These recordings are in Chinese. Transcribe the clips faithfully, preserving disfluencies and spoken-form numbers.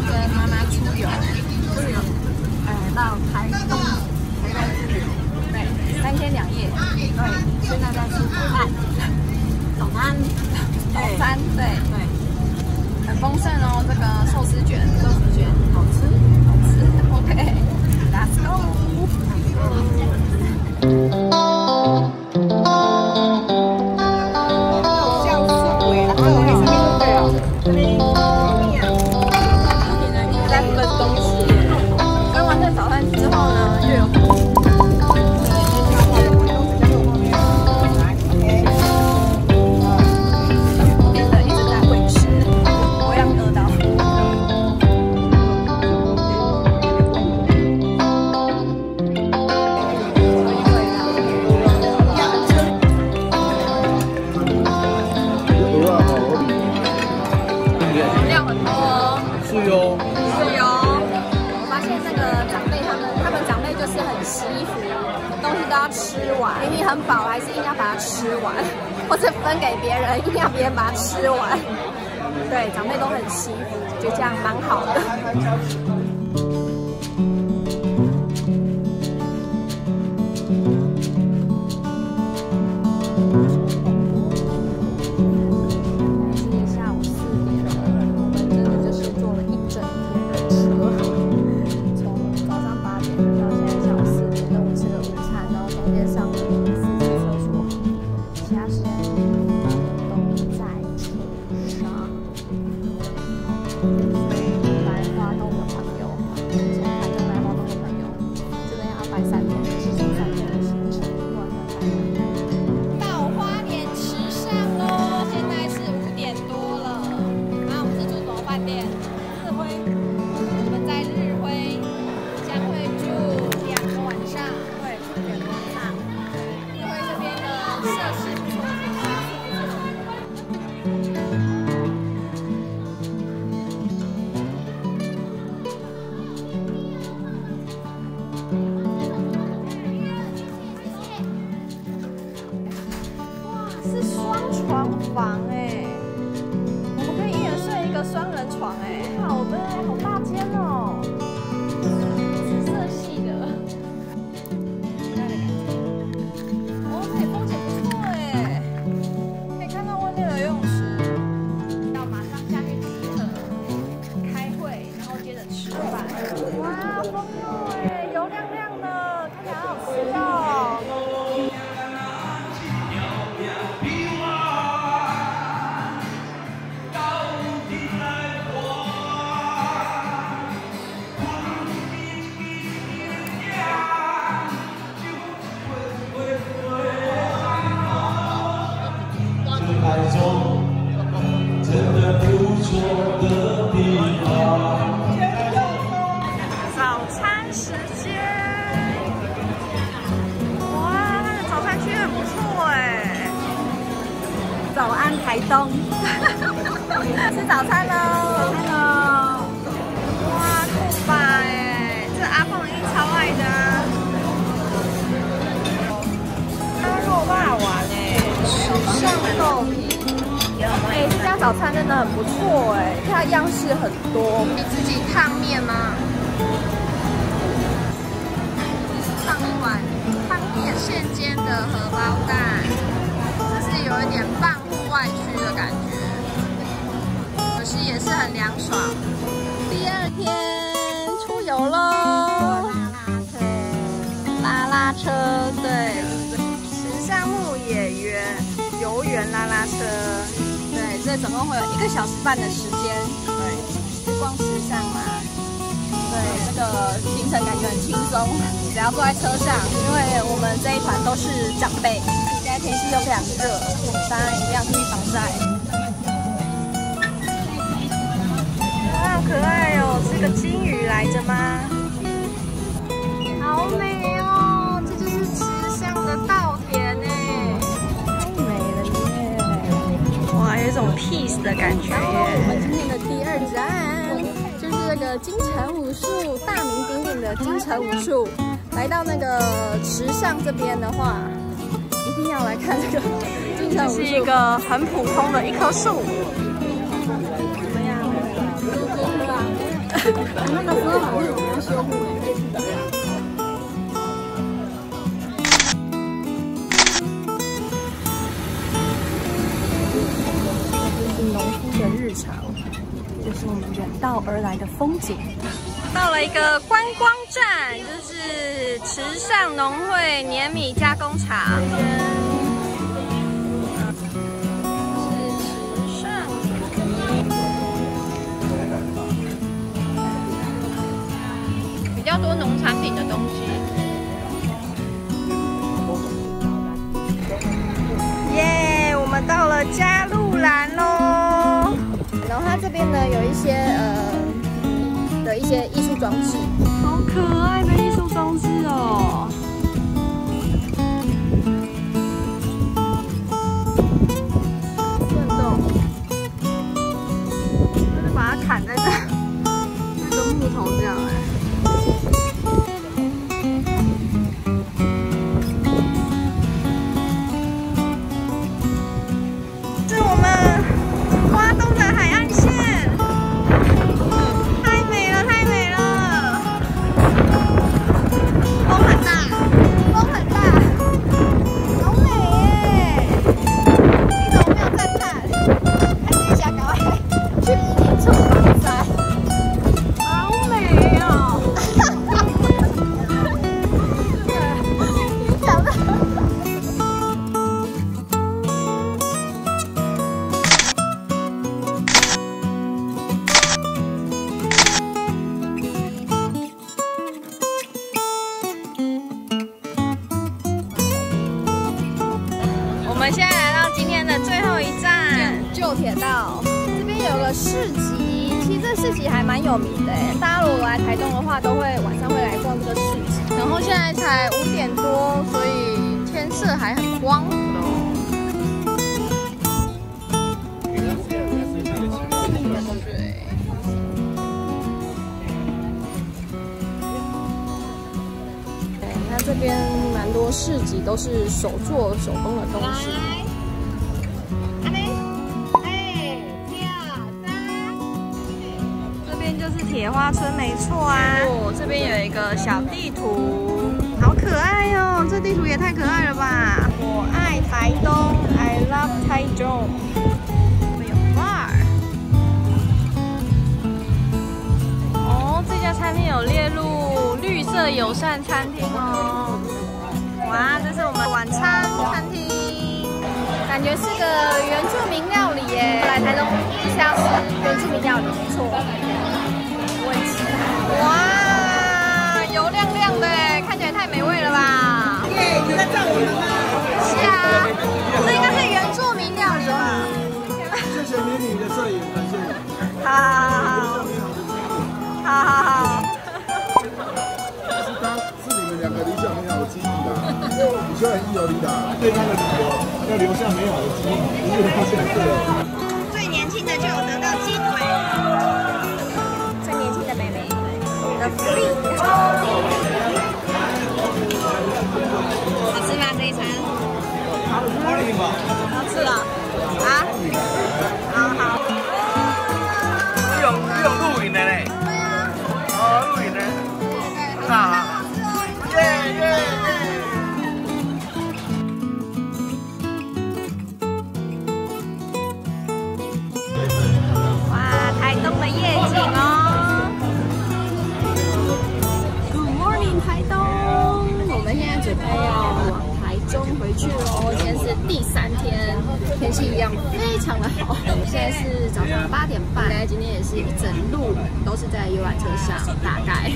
跟妈妈出游，出游，呃，到台东、台东出游，对，三天两夜，对，现在在吃饭，早餐，早餐，对对，很丰盛哦，这个寿司卷，寿司卷，好吃，好吃 ，OK，Let's go，Let's go。 在分东西，分完这早餐之后呢，就有很多真的一直在喂吃，不要饿到。量很多哦。是哟。 惜福，东西都要吃完，明明很饱，还是硬要把它吃完，或者分给别人，硬要别人把它吃完。对，长辈都很惜福，就这样蛮好的。是双床房哎，我们可以一人睡一个双人床哎，好的，好大间哦，紫色系的，可爱的感觉。哦，这里风景不错哎，可以看到外面的游泳池，要马上下去集合、开会，然后接着吃饭。哇，风肉哎，油亮亮的，看起来好好吃哦。 早餐时间，哇，那个早餐区很不错哎。早安台东，吃早餐喽！早餐喽！哇，酷吧哎，这阿凤一定超爱的啊。鸭肉霸王哎，时尚豆皮。 哎，这家早餐真的很不错哎，它样式很多。你自己烫面吗？烫一碗烫面，现煎的荷包蛋，这是有一点半户外区的感觉，可是也是很凉爽。第二天出游喽，拉拉车，对，时尚牧野园游园拉拉车。 这总共会有一个小时半的时间，对，去逛时尚嘛。对，这个行程感觉很轻松，只要坐在车上，因为我们这一团都是长辈，现在天气又非常热，当然一定要注意防晒。哇，好可爱哦！是个金鱼来着吗？好美哦！这就是时尚的稻田哎，太美了耶！哇，有一种 peace 的感觉。然后我们今天的第二站就是那个金城武术，大名鼎鼎的金城武术。来到那个池上这边的话，一定要来看这个金城武术。这是一个很普通的一棵树。怎么样？ 那个时候好像有人要修护呢。这是农夫的日常，这是我们远道而来的风景。到了一个观光站，就是池上农会碾米加工厂。 比较多农产品的东西。耶， yeah, 我们到了加路兰喽。然后它这边呢有一些呃的一些艺术装置，好可爱的艺术装置哦。笨洞，就是把它砍在这那个木头这样哎。 我们现在来到今天的最后一站旧铁道，这边有个市集，其实这市集还蛮有名的哎，大家如果来台东的话，都会晚上会来逛这个市集。然后现在才五点多，所以天色还很光哦。对，那这边蛮多市集都是手做手工的东西。 就是铁花村没错啊，哦，这边有一个小地图，好可爱哦！这地图也太可爱了吧！我爱台东 ，I love 台中。这边有 bar。哦，这家餐厅有列入绿色友善餐厅哦。哇，这是我们晚餐餐厅，感觉是个原住民料理耶。来台东就是要吃原住民料理，没错。 哇，油亮亮的，看起来太美味了吧！耶，你在照我们吗？是啊，这应该是原住民料理吧？谢谢美女的摄影，感谢。好好好，好好好。是他，是你们两个留下美好的记忆啦。你虽然一有你的，对他的旅游要留下美好的记忆，不是他现在对。最年轻的就有得到鸡腿。 的福利，好吃吗？这一餐？好吃，好吃了啊！好好。用用录影的嘞？对啊。哦，录影的。对，好吃哦。耶耶耶！哇，台东的夜景哦。 台东，我们现在准备要往台中回去喽。今天是第三天，天气一样非常的好。现在是早上八点半，大概今天也是一整路都是在游览车上，大概。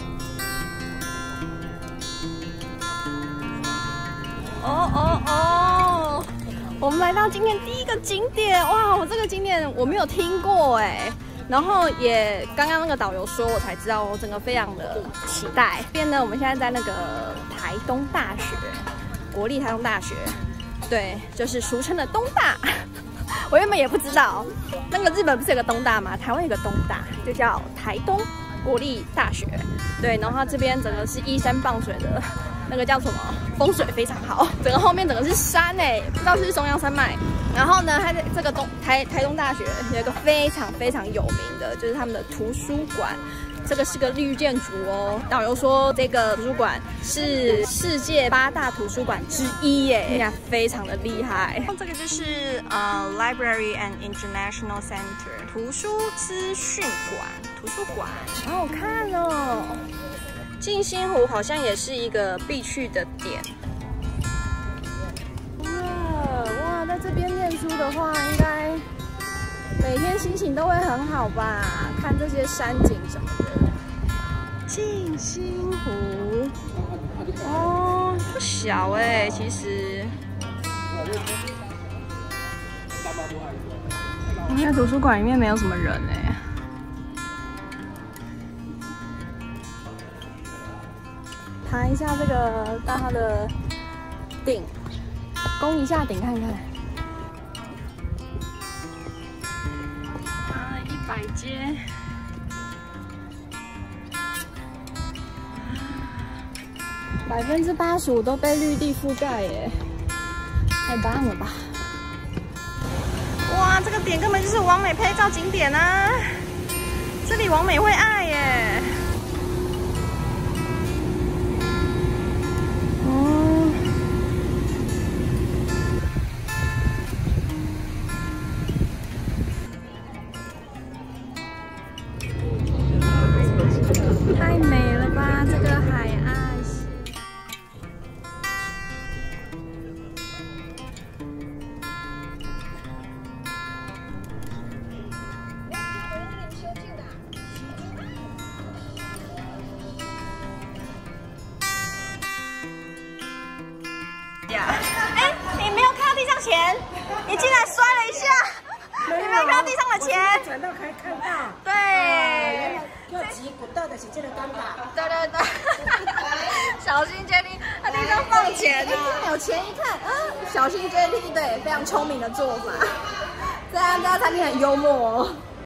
哦哦哦！我们来到今天第一个景点，哇！我这个景点我没有听过哎。 然后也刚刚那个导游说，我才知道，我整个非常的期待。这边呢，我们现在在那个台东大学，国立台东大学，对，就是俗称的东大。我原本也不知道，那个日本不是有个东大吗？台湾有个东大，就叫台东国立大学。对，然后它这边整个是依山傍水的，那个叫什么？风水非常好。整个后面整个是山哎，不知道是不是中央山脉。 然后呢，它在这个东台台东大学有一个非常非常有名的，就是他们的图书馆。这个是个绿建筑哦。导游说这个图书馆是世界八大图书馆之一耶，听起来非常的厉害。这个就是呃 Library and International Center 图书资讯馆，图书馆好好看哦。静心湖好像也是一个必去的点。哇哇，在这边念书的话，应该每天心情都会很好吧？看这些山景什么的。静心湖哦，不小哎、欸，其实。应该图书馆里面没有什么人哎、欸。爬一下这个到它的顶，攻一下顶看看。啊，一百阶。百分之八十五都被绿地覆盖耶，太棒了吧！哇，这个点根本就是网美拍照景点啊！这里网美会爱耶。哦。太美了吧，这个海岸。哎，你没有看到地上钱，你竟然摔了一下，你没有看到地上的钱。 转到可以看到。 对。 要急不到的是这个尴尬。 对对对。小心接力，他地上放钱，有钱一看，啊，小心接力，对，非常聪明的做法。这样这家餐厅很幽默哦。